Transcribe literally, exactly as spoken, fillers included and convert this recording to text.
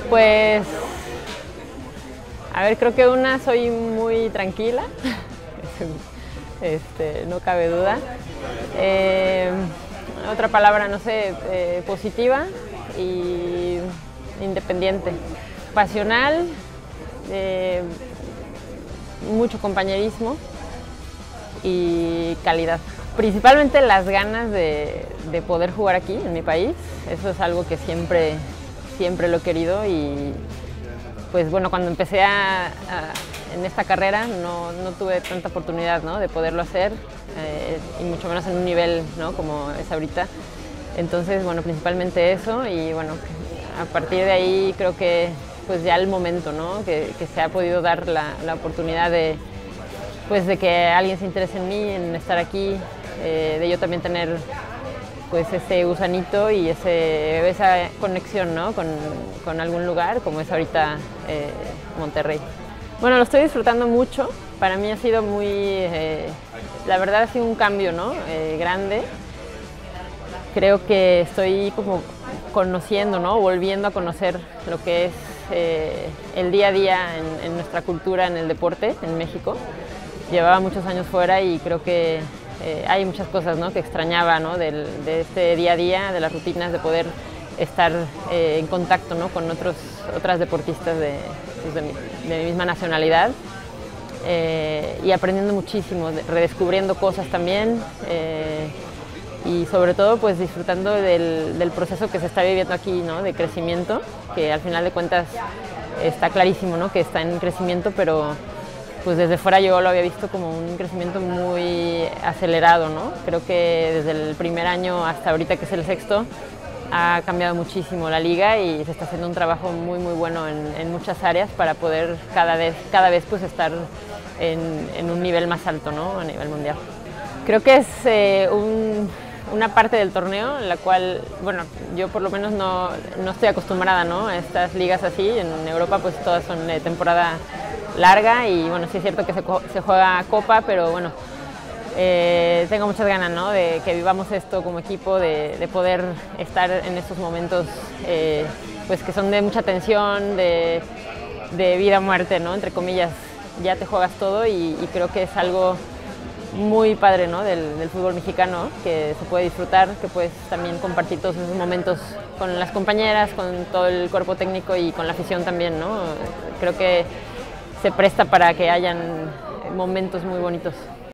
Pues, a ver, creo que una, soy muy tranquila, este, no cabe duda. Eh, otra palabra, no sé, eh, positiva y independiente. Pasional, eh, mucho compañerismo y calidad. Principalmente las ganas de, de poder jugar aquí, en mi país. Eso es algo que siempre, siempre lo he querido y pues bueno, cuando empecé a, a, en esta carrera no, no tuve tanta oportunidad, ¿no?, de poderlo hacer eh, y mucho menos en un nivel, ¿no?, como es ahorita. Entonces, bueno, principalmente eso y bueno, a partir de ahí creo que pues ya el momento, ¿no?, que, que se ha podido dar la, la oportunidad de, pues, de que alguien se interese en mí, en estar aquí, eh, de yo también tener pues ese gusanito y ese, esa conexión, ¿no?, con, con algún lugar, como es ahorita eh, Monterrey. Bueno, lo estoy disfrutando mucho. Para mí ha sido muy, eh, la verdad ha sido un cambio, ¿no?, eh, grande. Creo que estoy como conociendo, ¿no?, volviendo a conocer lo que es eh, el día a día en, en nuestra cultura, en el deporte, en México. Llevaba muchos años fuera y creo que Eh, hay muchas cosas, ¿no?, que extrañaba, ¿no?, del, de este día a día, de las rutinas, de poder estar eh, en contacto, ¿no?, con otros, otras deportistas de, pues de, mi, de mi misma nacionalidad eh, y aprendiendo muchísimo, de, redescubriendo cosas también eh, y sobre todo pues disfrutando del, del proceso que se está viviendo aquí, ¿no?, de crecimiento, que al final de cuentas está clarísimo, ¿no?, que está en crecimiento, pero pues desde fuera yo lo había visto como un crecimiento muy acelerado, ¿no? Creo que desde el primer año hasta ahorita, que es el sexto, ha cambiado muchísimo la liga y se está haciendo un trabajo muy muy bueno en, en muchas áreas para poder cada vez, cada vez pues estar en, en un nivel más alto, ¿no?, a nivel mundial. Creo que es eh, un, una parte del torneo en la cual, bueno, yo por lo menos no, no estoy acostumbrada, ¿no?, a estas ligas así. En Europa pues todas son de temporada larga y bueno, sí es cierto que se, se juega Copa, pero bueno, eh, tengo muchas ganas, ¿no?, de que vivamos esto como equipo, de, de poder estar en estos momentos eh, pues que son de mucha tensión, de, de vida o muerte, ¿no?, entre comillas. Ya te juegas todo y, y creo que es algo muy padre, ¿no?, del, del fútbol mexicano, que se puede disfrutar, que puedes también compartir todos esos momentos con las compañeras, con todo el cuerpo técnico y con la afición también, ¿no? Creo que se presta para que hayan momentos muy bonitos.